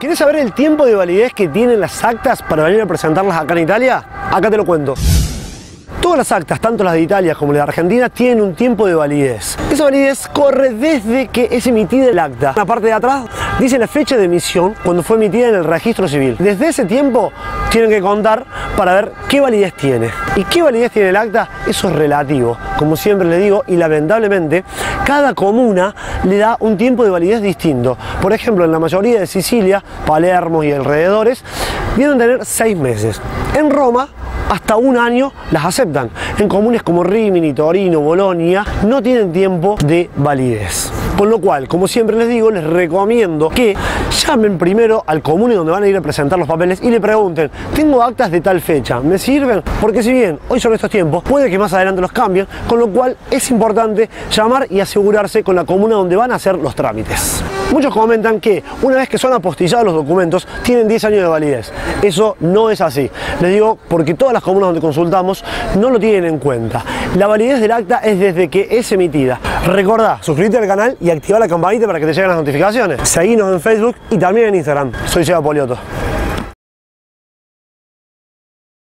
¿Querés saber el tiempo de validez que tienen las actas para venir a presentarlas acá en Italia? Acá te lo cuento. Todas las actas, tanto las de Italia como las de Argentina, tienen un tiempo de validez. Esa validez corre desde que es emitida el acta. En la parte de atrás dice la fecha de emisión cuando fue emitida en el registro civil. Desde ese tiempo tienen que contar para ver qué validez tiene. ¿Y qué validez tiene el acta? Eso es relativo, como siempre le digo, y lamentablemente cada comuna le da un tiempo de validez distinto. Por ejemplo, en la mayoría de Sicilia, Palermo y alrededores, vienen a tener 6 meses. En Roma, hasta 1 año las aceptan. En comunes como Rimini, Torino, Bolonia, no tienen tiempo de validez. Con lo cual, como siempre les digo, les recomiendo que llamen primero al comune donde van a ir a presentar los papeles y le pregunten: tengo actas de tal fecha, ¿me sirven? Porque si bien hoy son estos tiempos, puede que más adelante los cambien, con lo cual es importante llamar y asegurarse con la comuna donde van a hacer los trámites. Muchos comentan que una vez que son apostillados los documentos, tienen 10 años de validez. Eso no es así. Les digo porque todas las comunas donde consultamos no lo tienen en cuenta. La validez del acta es desde que es emitida. Recordá, suscribirte al canal y activar la campanita para que te lleguen las notificaciones. Seguinos en Facebook y también en Instagram. Soy Seba Poliotto.